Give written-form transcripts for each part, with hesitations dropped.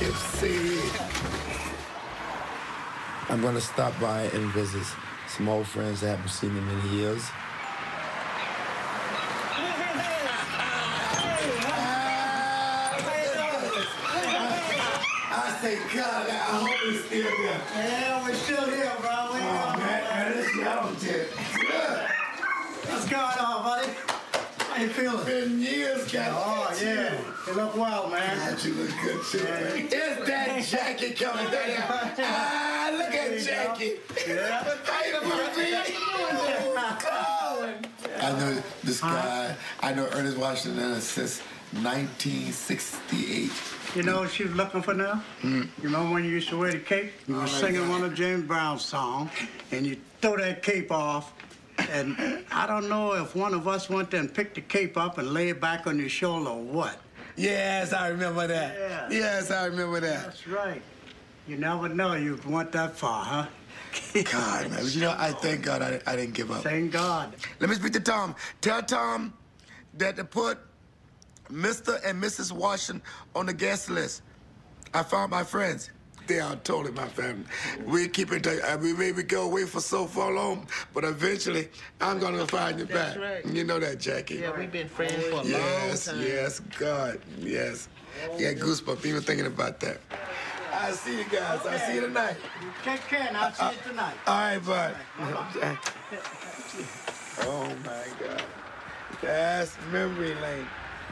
Poughkeepsie. I'm gonna stop by and visit some old friends I haven't seen in many years. I say, God, I hope he's still there. Yeah, we're still here, bro. Oh, man, this young tip. What's going on, buddy? How you feeling? Been years, guys. Oh, yeah. You look well, man. God, you look good, too, man. Is that Jackie coming down here? Ah, look at Jackie. Yeah. How you doing, I know this guy. I know Ernest Washington since 1968. You know what she was looking for now? You remember when you used to wear the cape? You were singing one of James Brown's songs, and you throw that cape off, and I don't know if one of us went there and picked the cape up and lay it back on your shoulder or what. Yes, I remember that. Yeah. Yes, I remember that. That's right. You never know you went that far, huh? God, man. But you know, I thank God I didn't give up. Thank God. Let me speak to Tom. Tell Tom that to put Mr. and Mrs. Washington on the guest list. I found my friends. They are totally my family. We keep in touch. We maybe go away for so far long, but eventually I'm gonna find you back. That's right. You know that, Jackie. Yeah, we've been friends for a long time. Yes, God, yes. Yeah, goosebumps even thinking about that. I'll see you guys. I'll see you tonight. Take care, and I'll see you tonight. All right, bud. Oh, my God. That's memory lane.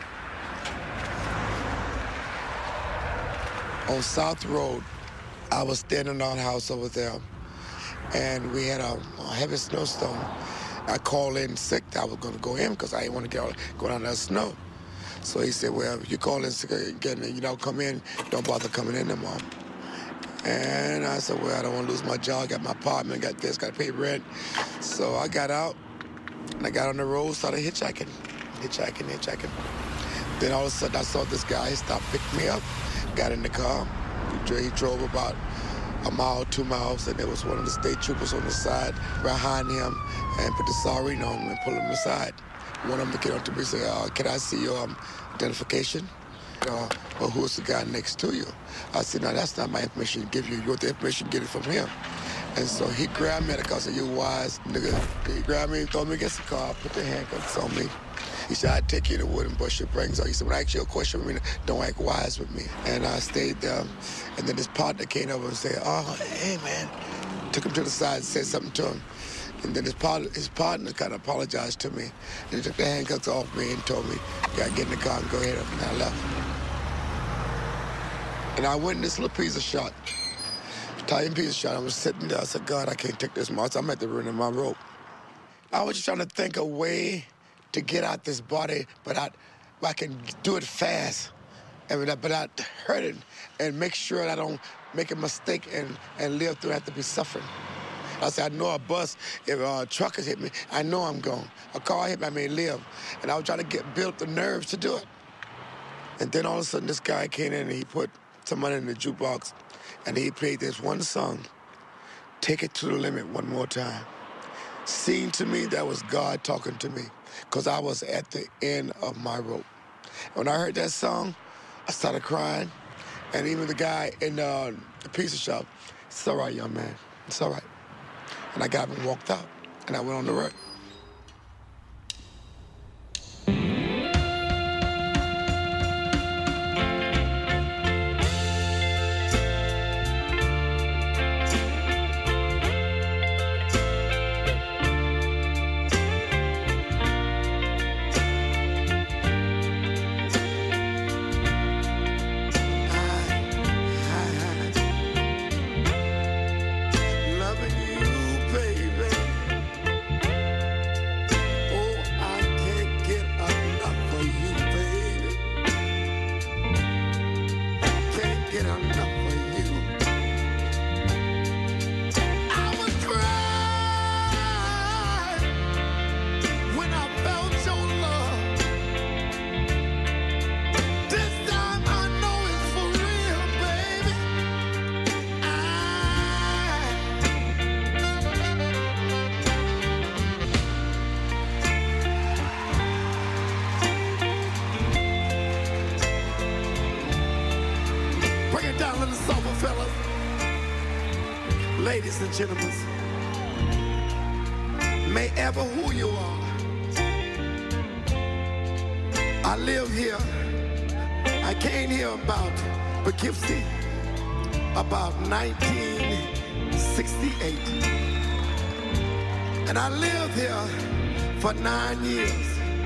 On South Road, I was standing on a house over there, and we had a heavy snowstorm. I called in sick. I was going to go in because I didn't want to go down that snow. So he said, well, if you call in sick again and you don't come in, don't bother coming in anymore. And I said, well, I don't want to lose my job. Got my apartment, got this, got to pay rent. So I got out, and I got on the road, started hitchhiking. Then all of a sudden, I saw this guy. He stopped, picked me up, got in the car. He drove about a mile, 2 miles, and there was one of the state troopers on the side behind him and put the siren on him and pulled him aside. One of them came up to me and said, can I see your identification? Well, who's the guy next to you? I said, no, that's not my information to give you. You want the information, get it from him. And so he grabbed me at the car and said, you wise nigga. He grabbed me, threw me against the car, put the handcuffs on me. He said, I'd take you to wood and bust your brains out. He said, when I ask you a question, don't act wise with me. And I stayed there. And then his partner came over and said, oh, hey, man. Took him to the side and said something to him. And then his partner kind of apologized to me. And he took the handcuffs off me and told me, you gotta get in the car and go ahead. And I left. And I went in this little pizza shop, Italian pizza shop. I was sitting there. I said, God, I can't take this more. I'm at the ruin of my rope. I was just trying to think a way to get out this body, but I can do it fast, but not hurt it, and make sure that I don't make a mistake and live through have to be suffering. I said, I know a bus, if a truck has hit me, I know I'm gone. A car hit me, I may live. And I was trying to build the nerves to do it. And then all of a sudden, this guy came in and he put some money in the jukebox, and he played this one song, Take It to the Limit One More Time. Seemed to me that was God talking to me, because I was at the end of my rope. When I heard that song, I started crying. And even the guy in the pizza shop, it's all right, young man, it's all right. And I got up and walked out, and I went on the road. Loving you, baby. Ladies and gentlemen, may ever who you are, I live here. I came here about Poughkeepsie about 1968. And I lived here for 9 years.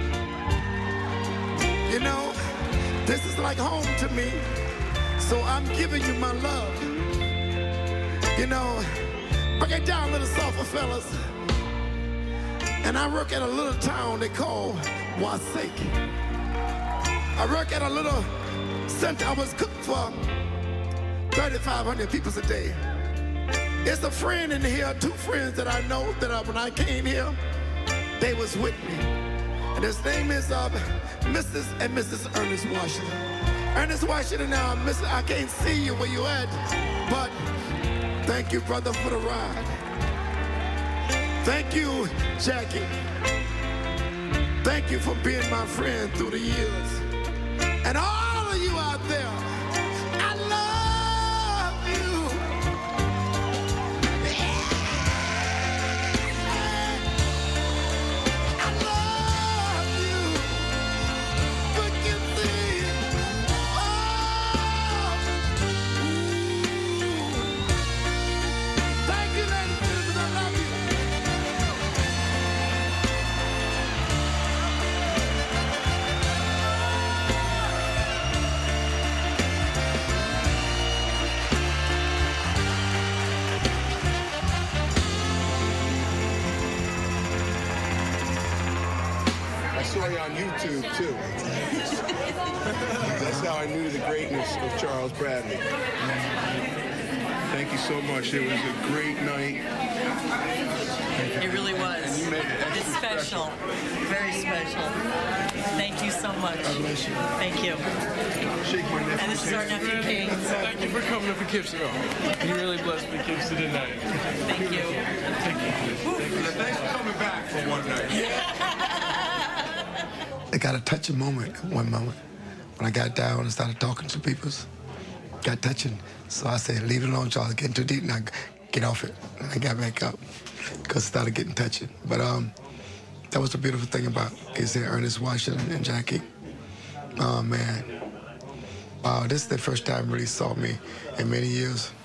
You know, this is like home to me. So I'm giving you my love. You know, break it down a little softer, fellas. And I work at a little town they call Wasake. I work at a little center. I was cooked for 3,500 people a day. It's a friend in here, 2 friends that I know that when I came here, they was with me. And his name is Mrs. and Mrs. Ernest Washington. Ernest Washington, now, I can't see you where you at, but thank you, brother, for the ride. Thank you, Jackie. Thank you for being my friend through the years. And all of you out there, I love you. I love you. Poughkeepsie. Oh. Thank you, ladies and gentlemen. I love you. I saw you on YouTube, too. That's how I knew the greatness of Charles Bradley. Thank you so much. It was a great night. It really was. And you made it extra It's special. Very special. Thank you so much. God bless you. Thank you. Shake my nephew. And this is our nephew King. Thank you for coming to Poughkeepsie. You really blessed Poughkeepsie tonight. Thank you. Thanks for coming back for one night. I got a touching moment, one moment, when I got down and started talking to people. Got touching. So I said, leave it alone, Charles. Getting too deep now. Get off it. And I got back up because it started getting touching. But that was the beautiful thing about is there Ernest Washington and Jackie. Oh, man. Wow, this is the first time really saw me in many years.